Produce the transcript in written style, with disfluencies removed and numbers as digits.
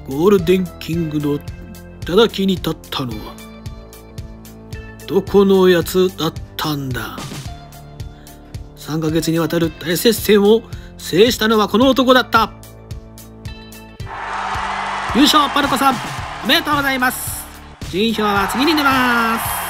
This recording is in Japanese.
ゴールデンキングの頂に立ったのはどこのやつだったんだ。3ヶ月にわたる大接戦を制したのはこの男だった。優勝パルコさんおめでとうございます。順位表は次に出ます。